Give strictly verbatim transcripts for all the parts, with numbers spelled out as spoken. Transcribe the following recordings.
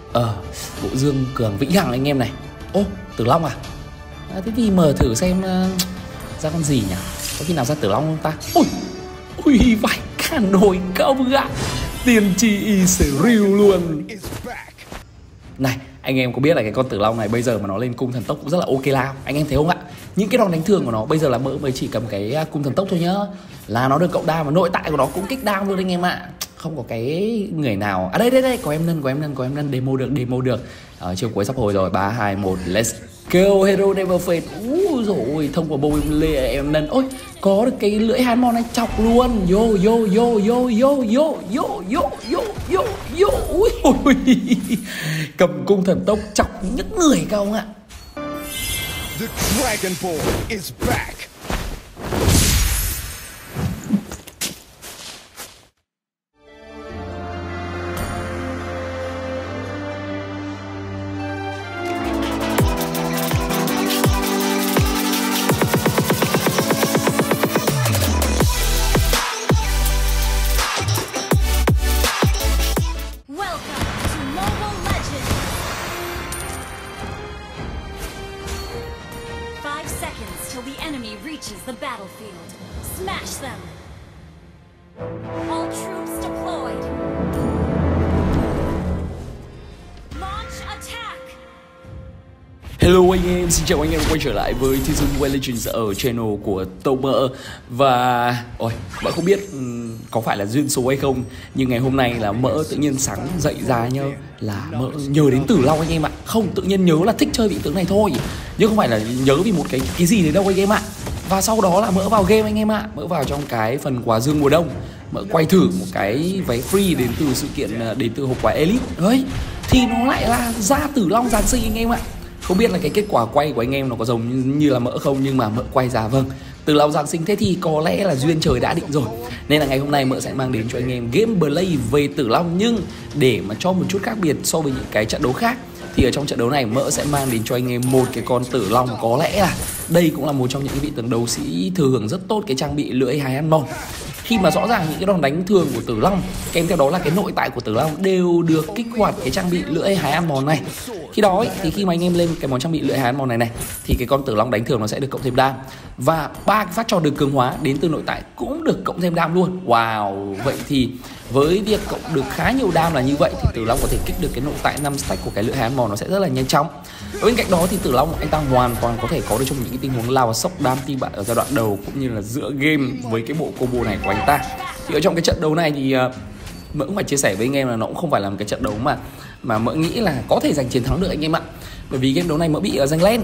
Ờ, bộ dương cường vĩnh hằng anh em này. Ô, Tử Long à? à Thế thì mở thử xem uh, ra con gì nhỉ? Có khi nào ra Tử Long không ta? Ui, ui vãi cả nồi công ạ. Tiên tri y sử riu luôn. Này, anh em có biết là cái con Tử Long này bây giờ mà nó lên cung thần tốc cũng rất là ok lao. Anh em thấy không ạ? Những cái đòn đánh thường của nó bây giờ là mỡ mới chỉ cầm cái cung thần tốc thôi nhá, là nó được cộng đam và nội tại của nó cũng kích đam luôn anh em ạ. Không có cái người nào. À đây đây đây, có em nâng, có em nâng, có em nâng, demo được, demo được. Ở chiều cuối sắp hồi rồi. Ba hai một let's go. Hero never fade. Úi dồi, thông qua bầu em nâng. Ôi, có được cái lưỡi Hanmon này chọc luôn. Yo yo yo yo yo yo yo yo yo yo yo. Ui ui. Cầm cung thần tốc chọc những người không ạ? The Dragon Ball is back. Till the enemy reaches the battlefield. Smash them. All troops deployed. Launch attack. Hello anh em, xin chào anh em quay trở lại với Season Mobile Legends ở channel của Tâu Mỡ. Và ôi, Mỡ không biết um, có phải là duyên số hay không, nhưng ngày hôm nay là Mỡ tự nhiên sáng dậy ra nhá, là Mỡ nhớ đến Tử Long anh em ạ. Không, tự nhiên nhớ là thích chơi vị tướng này thôi, nhưng không phải là nhớ vì một cái cái gì đấy đâu anh em ạ. Và sau đó là Mỡ vào game anh em ạ. Mỡ vào trong cái phần quà dương mùa đông, Mỡ quay thử một cái váy free đến từ sự kiện, đến từ hộp quà Elite ấy, thì nó lại là ra Tử Long Giáng sinh anh em ạ. Không biết là cái kết quả quay của anh em nó có giống như, như là Mỡ không, nhưng mà Mỡ quay ra vâng Tử Long Giáng sinh, thế thì có lẽ là duyên trời đã định rồi. Nên là ngày hôm nay Mỡ sẽ mang đến cho anh em gameplay về Tử Long, nhưng để mà cho một chút khác biệt so với những cái trận đấu khác thì ở trong trận đấu này Mỡ sẽ mang đến cho anh em một cái con Tử Long, có lẽ là đây cũng là một trong những cái vị tướng đấu sĩ thừa hưởng rất tốt cái trang bị lưỡi hái ăn mòn. Khi mà rõ ràng những cái đòn đánh thường của Tử Long kèm theo đó là cái nội tại của Tử Long đều được kích hoạt cái trang bị lưỡi hái ăn mòn này. Khi đó ấy, thì khi mà anh em lên cái món trang bị lưỡi hái ăn mòn này này thì cái con Tử Long đánh thường nó sẽ được cộng thêm đam, và ba cái phát trò được cường hóa đến từ nội tại cũng được cộng thêm đam luôn. Wow, vậy thì với việc cộng được khá nhiều đam là như vậy thì Tử Long có thể kích được cái nội tại năm stack của cái lưỡi hái ăn mòn nó sẽ rất là nhanh chóng. Bên cạnh đó thì Tử Long anh ta hoàn toàn có thể có được trong những cái tình huống lao và sốc đam team bạn ở giai đoạn đầu cũng như là giữa game với cái bộ combo này của anh ta. Thì ở trong cái trận đấu này thì uh, Mỡ cũng phải chia sẻ với anh em là nó cũng không phải là một cái trận đấu mà mà Mỡ nghĩ là có thể giành chiến thắng được anh em ạ. Bởi vì game đấu này Mỡ bị uh, giành len.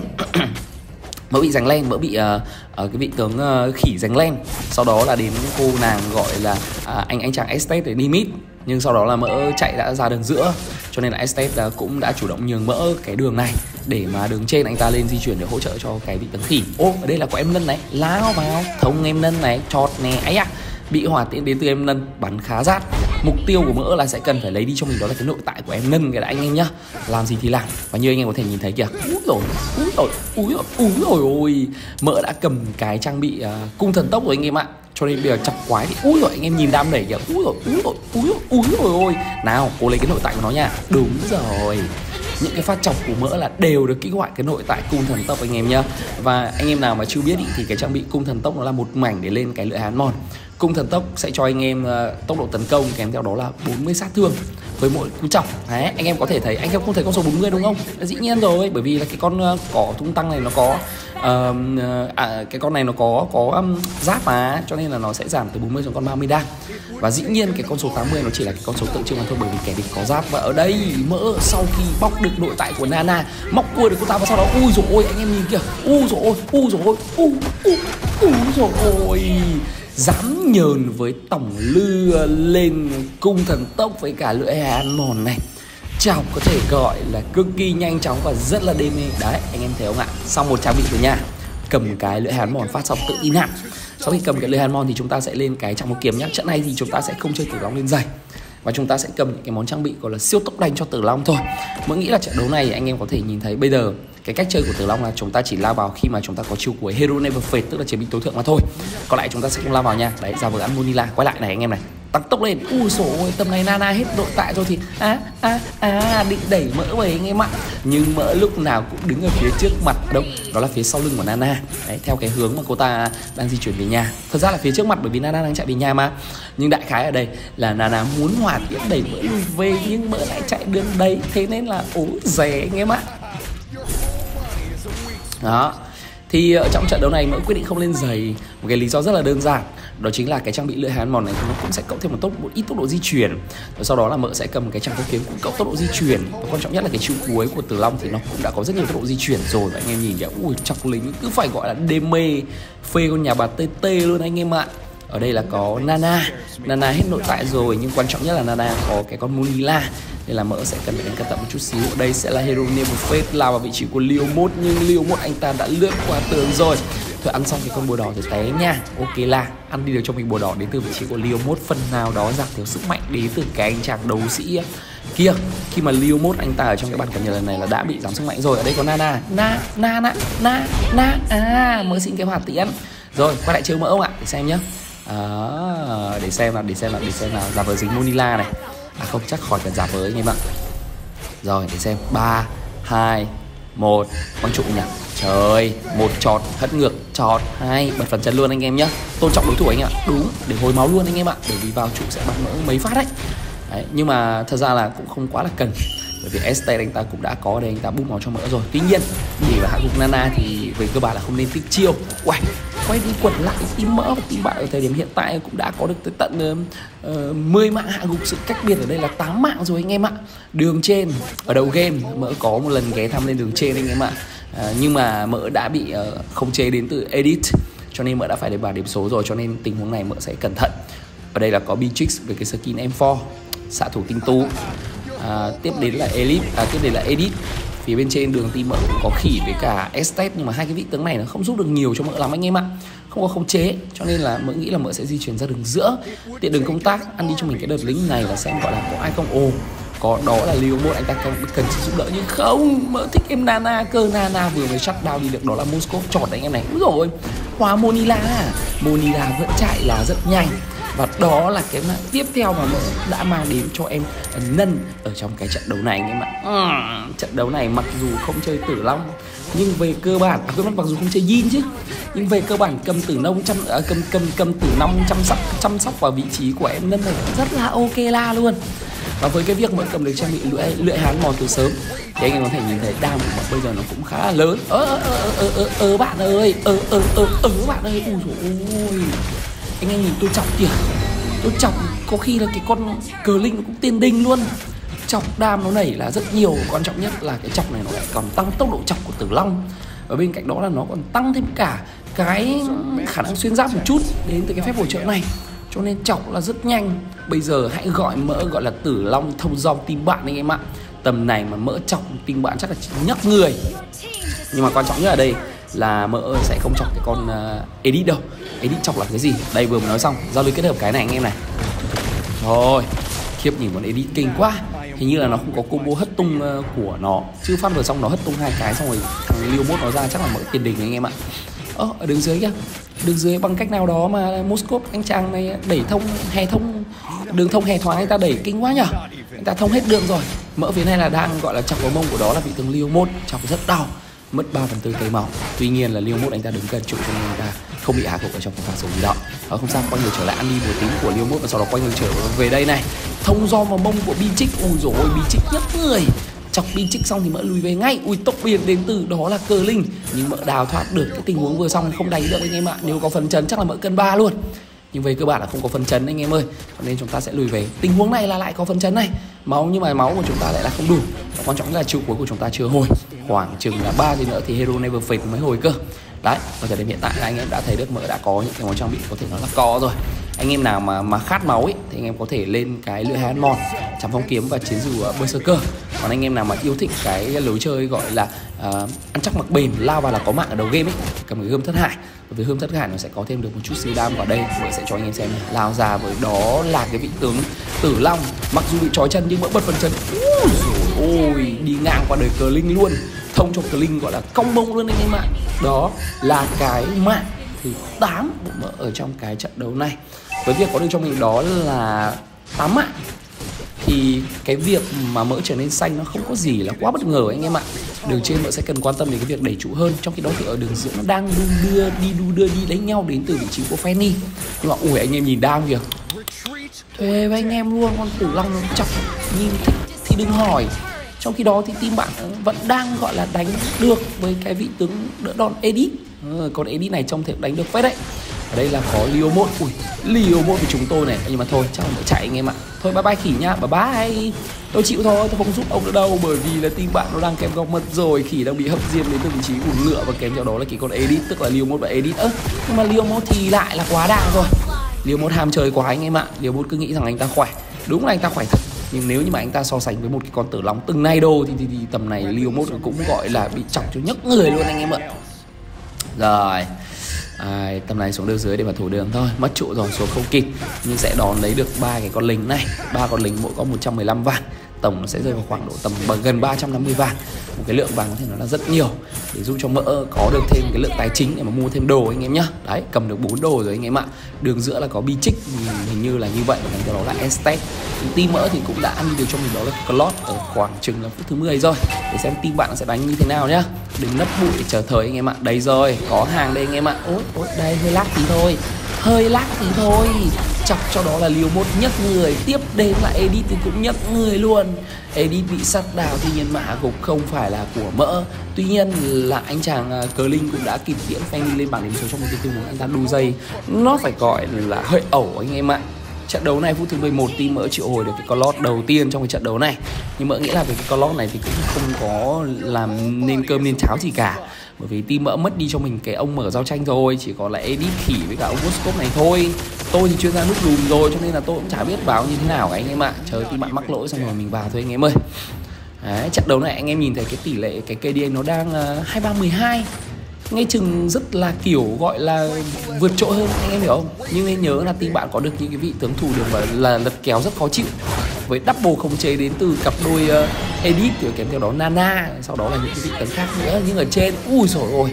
Mỡ bị giành len, Mỡ bị uh, uh, cái vị tướng uh, khỉ giành len. Sau đó là đến cô nàng gọi là uh, anh anh chàng Estate để đi mid, nhưng sau đó là Mỡ chạy đã ra đường giữa, cho nên là Estate cũng đã chủ động nhường Mỡ cái đường này để mà đường trên anh ta lên di chuyển để hỗ trợ cho cái vị tướng khỉ. Ô, ở đây là có em Nân này, lao vào thông em Nân này, chọt nè, ấy à, bị hỏa tiễn đến từ em Nân, bắn khá rát. Mục tiêu của Mỡ là sẽ cần phải lấy đi cho mình đó là cái nội tại của em Nân cái đã anh em nhá. Làm gì thì làm. Và như anh em có thể nhìn thấy kìa, úi rồi, úi rồi, úi rồi, úi rồi ôi, Mỡ đã cầm cái trang bị uh, cung thần tốc của anh em ạ. Cho nên bây giờ chọc quái thì úi rồi, anh em nhìn đam đẩy kìa, úi rồi, úi rồi, úi rồi, úi rồi ôi. Nào, cố lấy cái nội tại của nó nha. Đúng rồi. Những cái phát chọc của Mỡ là đều được kích hoạt cái nội tại cung thần tốc anh em nhá. Và anh em nào mà chưa biết ý, thì cái trang bị cung thần tốc nó là một mảnh để lên cái lưỡi hái mòn. Cung thần tốc sẽ cho anh em uh, tốc độ tấn công kèm theo đó là bốn mươi sát thương với mỗi cú chọc. Đấy, anh em có thể thấy, anh em không thấy con số bốn mươi đúng không? Dĩ nhiên rồi, bởi vì là cái con uh, cỏ tung tăng này nó có uh, à, cái con này nó có có um, giáp mà, cho nên là nó sẽ giảm từ bốn mươi xuống còn ba mươi đam. Và dĩ nhiên cái con số tám mươi nó chỉ là cái con số tượng trưng mà thôi, bởi vì kẻ địch có giáp. Và ở đây Mỡ sau khi bóc được nội tại của Nana, móc cua được cô ta, và sau đó ui dồi ôi, anh em nhìn kìa, ui dồi ôi, ui dồi ôi, ui ui ui dồi ôi, dám nhờn với tổng lưa lên cung thần tốc với cả lưỡi hái ăn mòn này. Chào có thể gọi là cực kỳ nhanh chóng và rất là đê mê. Đấy, anh em thấy không ạ? Xong một trang bị rồi nha. Cầm cái lưỡi hái ăn mòn phát xong tự tin hẳn. Sau khi cầm cái lưỡi hái ăn mòn thì chúng ta sẽ lên cái trọng một kiếm nhá. Trận này thì chúng ta sẽ không chơi Tử Long lên giày, và chúng ta sẽ cầm những cái món trang bị gọi là siêu tốc đánh cho Tử Long thôi. Mỡ nghĩ là trận đấu này anh em có thể nhìn thấy bây giờ cái cách chơi của Tử Long là chúng ta chỉ lao vào khi mà chúng ta có chiêu cuối Hero Never Fade, tức là chiến binh tối thượng mà thôi. Còn lại chúng ta sẽ không lao vào nha. Đấy, ra vừa ăn Monila, quay lại này anh em này. tăng tốc lên. Ui dồi ôi, tầm này Nana hết nội tại rồi thì à à à định đẩy Mỡ về anh em ạ. Nhưng Mỡ lúc nào cũng đứng ở phía trước mặt đâu, đó là phía sau lưng của Nana. Đấy, theo cái hướng mà cô ta đang di chuyển về nhà. Thật ra là phía trước mặt bởi vì Nana đang chạy về nhà mà. Nhưng đại khái ở đây là Nana muốn hòa tiễn đẩy Mỡ lùi về, nhưng Mỡ lại chạy đường đấy, thế nên là ố rẻ anh em ạ. Đó. Thì ở trong trận đấu này Mỡ quyết định không lên giày một cái lý do rất là đơn giản, đó chính là cái trang bị lưỡi hái ăn mòn này nó cũng sẽ cộng thêm một tốc một ít tốc độ di chuyển, và sau đó là Mỡ sẽ cầm cái trang kiếm cũng cộng tốc độ di chuyển, và quan trọng nhất là cái chiêu cuối của Tử Long thì nó cũng đã có rất nhiều tốc độ di chuyển rồi. Và anh em nhìn kìa, ui chọc lính cứ phải gọi là đê mê phê con nhà bà tê tê luôn anh em ạ. Ở đây là có Nana, Nana hết nội tại rồi, nhưng quan trọng nhất là Nana có cái con Monila, nên là Mỡ sẽ cần phải đến cẩn thận một chút xíu. Đây sẽ là Hero Never Fade lao vào vị trí của Leo một, nhưng Leo một anh ta đã lướt qua tường rồi. Thôi ăn xong cái con bùa đỏ thì té nha. Ok là ăn đi được cho mình bùa đỏ đến từ vị trí của Leo một, phần nào đó giảm thiểu sức mạnh đến từ cái anh chàng đấu sĩ kia. Khi mà Leo một anh ta ở trong cái bàn cập nhật lần này là đã bị giảm sức mạnh rồi. Ở đây có Nana, na na na na na à, Mỡ xin cái hỏa tiễn. Rồi quay lại chơi Mỡ không ạ? Để xem nhá. À, để xem nào, để xem nào, để xem nào. Giả vờ dính Monila này. À không, chắc khỏi cần giả vờ anh em ạ. Rồi để xem. Ba, hai, một. Quang trụ nhỉ. Trời, một chọt hất ngược, chọt hai, bật phần chân luôn anh em nhá. Tôn trọng đối thủ anh ạ. Đúng, để hồi máu luôn anh em ạ. Bởi vì vào trụ sẽ bắn Mỡ mấy phát đấy. Đấy, nhưng mà thật ra là cũng không quá là cần, bởi vì Esther anh ta cũng đã có để anh ta bút máu cho Mỡ rồi. Tuy nhiên để vào hạ gục Nana thì về cơ bản là không nên tích chiêu. Uầy, quay đi quẩn lại team Mỡ và team bạn ở thời điểm hiện tại cũng đã có được tới tận uh, mười mạng hạ gục. Sự cách biệt ở đây là tám mạng rồi anh em ạ. Đường trên ở đầu game Mỡ có một lần ghé thăm lên đường trên anh em ạ. Uh, nhưng mà Mỡ đã bị uh, khống chế đến từ edit, cho nên Mỡ đã phải lên bảng điểm số rồi, cho nên tình huống này Mỡ sẽ cẩn thận. Ở đây là có Beatrix với cái skin em bốn, xạ thủ tinh tú. À, tiếp đến là Elite, à, tiếp đến là Edit. Phía bên trên đường team Mỡ cũng có Khỉ với cả Estet, nhưng mà hai cái vị tướng này nó không giúp được nhiều cho Mỡ lắm anh em ạ. Không có khống chế, cho nên là Mỡ nghĩ là Mỡ sẽ di chuyển ra đường giữa, tiện đường công tác, ăn đi cho mình cái đợt lính này là xem gọi là có ai không. Ồ, có đó là Leo một, anh ta cần, cần sự giúp đỡ, nhưng không, Mỡ thích em Nana cơ. Nana vừa mới shut down đi được, đó là Moscow chọt anh em này. Đúng rồi, hóa Monila, Monila vẫn chạy là rất nhanh. Và đó là cái mạng tiếp theo mà Mỡ đã mang đến cho em Nân ở trong cái trận đấu này anh em ạ. uhm, Trận đấu này mặc dù không chơi Tử Long, nhưng về cơ bản, à quên, mặc dù không chơi Yin chứ, nhưng về cơ bản cầm Tử Nông chăm, à, cầm cầm cầm Tử Long chăm sóc chăm sóc vào vị trí của em Nân này rất là ok la luôn. Và với cái việc Mỡ cầm được trang bị lưỡi lưỡi hán mòn từ sớm thì anh em có thể nhìn thấy đam của Mỡ bây giờ nó cũng khá là lớn. Ơ ơ ơ ơ ơ ơ bạn ơi, ơ ơ ơ ơ bạn ơi, ui dồi ôi. Anh em nhìn tôi chọc kìa, tôi chọc có khi là cái con cờ linh nó cũng tiên đinh luôn. Chọc đam nó nảy là rất nhiều, quan trọng nhất là cái chọc này nó lại còn tăng tốc độ chọc của Tử Long. Và bên cạnh đó là nó còn tăng thêm cả cái khả năng xuyên giáp một chút đến từ cái phép bổ trợ này, cho nên chọc là rất nhanh. Bây giờ hãy gọi Mỡ gọi là Tử Long thông dong team bạn anh em ạ. Tầm này mà Mỡ chọc team bạn chắc là chỉ nhắc người. Nhưng mà quan trọng nhất ở đây là Mỡ sẽ không chọc cái con uh, Edit đâu. Edit chọc là cái gì? Đây vừa mới nói xong, giao lưu kết hợp cái này anh em này. Rồi, khiếp, nhìn con Edit kinh quá. Hình như là nó không có combo hất tung uh, của nó, chứ phát vừa xong nó hất tung hai cái xong rồi thằng Leo một nó ra chắc là Mỡ tiền đình anh em ạ. Ơ, ở đường dưới kìa, đường dưới bằng cách nào đó mà Moscow anh chàng này đẩy thông hè thông đường thông hè thoáng, anh ta đẩy kinh quá nhở. Anh ta thông hết đường rồi. Mỡ phía này là đang gọi là chọc vào mông của đó là vị tướng Leo một, chọc rất đau, mất ba phần tư cây máu. Tuy nhiên là Leo một anh ta đứng gần trụ cho nên anh ta không bị hạ gục ở trong pha số gì đó. Ở không sao, quay người trở lại ăn đi bùa tím của Leo một và sau đó quay người trở về đây này, thông do vào mông của Beatrix. Ui dồi ôi, Beatrix nhấc người, chọc Beatrix xong thì Mỡ lùi về ngay. Ui, tốc biến đến từ đó là cờ linh, nhưng Mỡ đào thoát được cái tình huống vừa xong không đánh được anh em ạ. Nếu có phần chấn chắc là Mỡ cân ba luôn, nhưng về cơ bản là không có phần chấn anh em ơi, cho nên chúng ta sẽ lùi về. Tình huống này là lại có phần chấn này, máu nhưng mà máu của chúng ta lại là không đủ. Và quan trọng là trụ cuối của chúng ta chưa hồi, khoảng chừng là ba gì nữa thì Hero Never Fade mới hồi cơ. Đấy, ở thời điểm hiện tại là anh em đã thấy được Mỡ đã có những cái món trang bị có thể nói là có rồi. Anh em nào mà mà khát máu ấy thì anh em có thể lên cái lưỡi hái ăn mòn, chạm phong kiếm và chiến dù Berserker. Còn anh em nào mà yêu thích cái lối chơi gọi là uh, ăn chắc mặc bền, lao vào là có mạng ở đầu game ấy, cầm cái gươm thất hải. Bởi vì gươm thất hải nó sẽ có thêm được một chút xíu đam vào đây. Mỡ sẽ cho anh em xem này. Lao ra với đó là cái vị tướng Tử Long, mặc dù bị trói chân nhưng Mỡ bật phần chân. Ôi dồi ôi, đi ngang qua đời cờ linh luôn, thông cho cờ linh gọi là cong bông luôn anh em ạ. Đó là cái mạng thứ tám của Mỡ ở trong cái trận đấu này. với việc có được cho mình đó là tám mạng thì cái việc mà mỡ trở nên xanh nó không có gì là quá bất ngờ anh em ạ. Đường trên mỡ sẽ cần quan tâm đến cái việc đẩy trụ hơn, trong khi đó thì ở đường giữa nó đang đu đưa đi đu đưa đi lấy nhau đến từ vị trí của Fanny. Nhưng mà ui anh em nhìn đam kìa, thuê với anh em luôn, con tử long nó chọc nhìn thì, thì đừng hỏi. Trong khi đó thì team bạn vẫn đang gọi là đánh được với cái vị tướng đỡ đòn Edith. Ừ, còn Edith này trông thể đánh được phết đấy. Ở đây là có Leo một, ui Leo một với chúng tôi này, nhưng mà thôi chắc là phải chạy anh em ạ. Thôi bye bye khỉ nhá, bye bye. Tôi chịu thôi, tôi không giúp ông nữa đâu, bởi vì là team bạn nó đang kèm góc mật rồi, khỉ đang bị hấp diêm đến từ vị trí của ngựa và kèm theo đó là cái con Edith, tức là Leo một và Edith. Ơ, nhưng mà Leo một thì lại là quá đà rồi. Leo một ham chơi quá anh em ạ. Leo một cứ nghĩ rằng anh ta khỏe, đúng là anh ta khỏe thật. Nhưng nếu như mà anh ta so sánh với một cái con tử long từng này đô thì, thì, thì tầm này Leo một cũng gọi là bị chọc cho nhấc người luôn anh em ạ. Rồi à, tầm này xuống đường dưới để mà thủ đường thôi, mất trụ rồi xuống không kịp, nhưng sẽ đón lấy được ba cái con lính này, ba con lính mỗi có một trăm mười lăm vạn, tổng nó sẽ rơi vào khoảng độ tầm gần ba trăm năm mươi vạn. Một cái lượng vàng có thể nói là rất nhiều để giúp cho mỡ có được thêm cái lượng tài chính để mà mua thêm đồ anh em nhá. Đấy, cầm được bốn đồ rồi anh em ạ. Đường giữa là có bi trích, hình như là như vậy, và cái đó là Estate. Team mỡ thì cũng đã ăn đi được cho mình đó là Clot ở khoảng chừng là phút thứ mười rồi, để xem team bạn sẽ đánh như thế nào nhá. Đừng nấp bụi để chờ thời anh em ạ. Đây rồi, có hàng đây anh em ạ. Ôi, ôi đây hơi lắc tí thôi, hơi lắc tí thôi. Chọc cho đó là Leo một nhấc người, tiếp đến là Edith thì cũng nhấc người luôn. Edith bị sát đào, tuy nhiên mã cũng không phải là của mỡ. Tuy nhiên là anh chàng uh, Cờ Linh cũng đã kịp tiễn Fanny lên bảng điểm số trong một cái tình huống anh ta đu dây, nó phải gọi là hơi ẩu anh em ạ. Trận đấu này phút thứ mười một team mỡ triệu hồi được cái Clot đầu tiên trong cái trận đấu này. Nhưng mỡ nghĩ là về cái Clot này thì cũng không có làm nên cơm nên cháo gì cả, bởi vì team mỡ mất đi cho mình cái ông mở giao tranh rồi, chỉ còn là Edith khỉ với cả ông Voscope này thôi. Tôi thì chuyên gia nút lùm rồi cho nên là tôi cũng chả biết báo như thế nào cả anh em ạ. Chờ team bạn mắc lỗi xong rồi mình vào thôi anh em ơi. Đấy, trận đấu này anh em nhìn thấy cái tỷ lệ cái ca đê a nó đang uh, hai ba mười hai, ngay chừng rất là kiểu gọi là vượt trội hơn anh em hiểu không. Nhưng nên nhớ là team bạn có được những cái vị tướng thủ đường và là lật kéo rất khó chịu, với double khống chế đến từ cặp đôi uh, Edith kiểu kèm theo đó Nana, sau đó là những cái vị tướng khác nữa. Nhưng ở trên ui rồi ôi,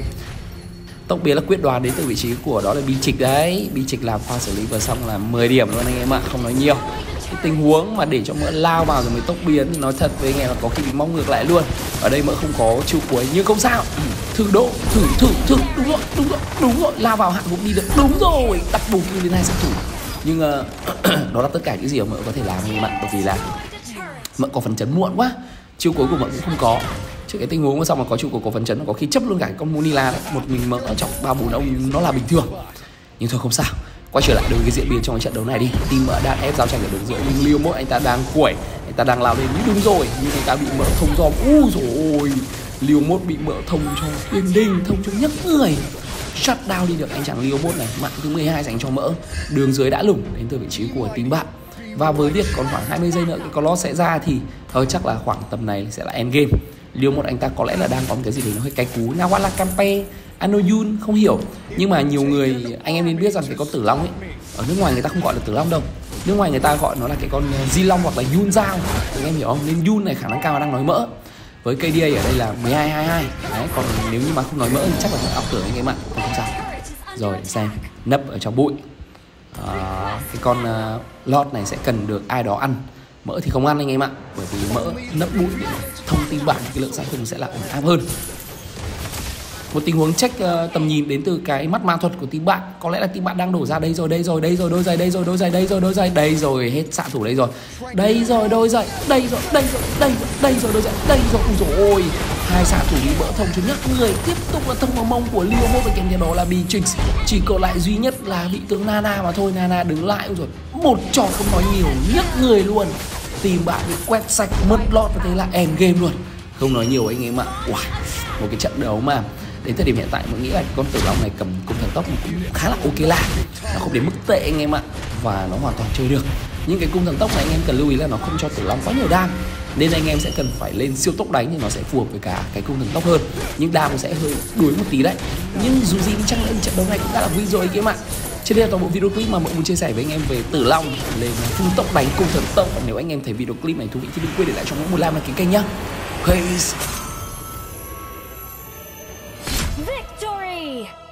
tốc biến là quyết đoán đến từ vị trí của đó là bi trịch đấy. Bi trịch làm pha xử lý vừa xong là mười điểm luôn anh em ạ, không nói nhiều. Cái tình huống mà để cho mỡ lao vào rồi mới tốc biến thì nói thật với anh em là có khi bị mong ngược lại luôn. Ở đây mỡ không có chiêu cuối nhưng không sao, thử độ, thử thử thử đúng rồi, đúng rồi, đúng rồi, lao vào hạn cũng đi được, đúng rồi, đặt bù kill đến hai sát thủ. Nhưng uh, đó là tất cả những gì mà mỡ có thể làm anh em ạ, bởi vì là mỡ có phấn chấn muộn quá, chiêu cuối của mỡ cũng không có. Trước cái tình huống mà xong mà có chiêu cuối có phấn chấn, có khi chấp luôn cả cái con Monila đấy, một mình mỡ ở trong ba bốn ông nó là bình thường. Nhưng thôi không sao, quay trở lại đối với cái diễn biến trong cái trận đấu này đi. Team mỡ đang ép giao tranh ở đường giữa, nhưng Leo một anh ta đang quẩy, anh ta đang lao lên, đúng rồi, nhưng anh ta bị mỡ thông dòm. Ui rồi ôi, Leo một bị mỡ thông cho tiền đình, thông cho nhấc người, shut down đi được anh chàng Leo một này. Mạng thứ mười hai dành cho mỡ. Đường dưới đã lủng đến từ vị trí của team bạn, và với việc còn khoảng hai mươi giây nữa cái Clot sẽ ra thì thôi chắc là khoảng tầm này sẽ là end game. Leo một anh ta có lẽ là đang có một cái gì đấy nó hơi cay cú, Nawala Campe, Anoyun không hiểu. Nhưng mà nhiều người anh em nên biết rằng cái con tử long ấy ở nước ngoài người ta không gọi là tử long đâu, nước ngoài người ta gọi nó là cái con di long hoặc là Yun Zhao, anh em hiểu không? Nên Yun này khả năng cao đang nói mỡ. Với ca đê a ở đây là mười hai hai hai đấy, còn nếu như mà không nói mỡ thì chắc là phải ảo tưởng anh em ạ, không sao. Rồi để xem nấp ở trong bụi, à, cái con uh, Lord này sẽ cần được ai đó ăn. Mỡ thì không ăn anh em ạ, bởi vì mỡ nấp bụi để thông tin bạn cái lượng sát thương sẽ là ổn áp hơn. Một tình huống check uh, tầm nhìn đến từ cái mắt ma thuật của team bạn, có lẽ là team bạn đang đổ ra đây rồi, đây rồi, đây rồi, đôi giày, đây rồi, đôi giày, đây rồi, đôi giày, đây rồi, hết xạ thủ đây rồi, đây rồi, đôi giày, đây rồi, đây rồi, đây rồi, đây rồi, đôi giày, đây rồi, ui dồi ôi, hai xạ thủ bị mỡ thông cho nhấc người, tiếp tục là thông vào mông của Leo một và kèm theo đó là Beatrix. Chỉ còn lại duy nhất là bị tướng Nana mà thôi. Nana đứng lại, ui rồi, một trò không nói nhiều, nhấc người luôn. Team bạn bị quét sạch mất lót và thế là end game luôn, không nói nhiều anh em ạ. Wow, một cái trận đấu mà đến thời điểm hiện tại mình nghĩ là con tử long này cầm cung thần tốc cũng khá là ok là nó không đến mức tệ anh em ạ, và nó hoàn toàn chơi được. Nhưng cái cung thần tốc này anh em cần lưu ý là nó không cho tử long quá nhiều đam, nên anh em sẽ cần phải lên siêu tốc đánh thì nó sẽ phù hợp với cả cái cung thần tốc hơn, nhưng đam nó sẽ hơi đuối một tí đấy. Nhưng dù gì đi chăng nữa thì trận đấu này cũng đã là vui rồi anh em ạ. Trên đây là toàn bộ video clip mà mọi muốn chia sẻ với anh em về tử long lên full tốc đánh cung thần tốc. Và nếu anh em thấy video clip này thú vị thì đừng quên để lại cho mỗi một like và ký kênh nhá. Peace. Victory!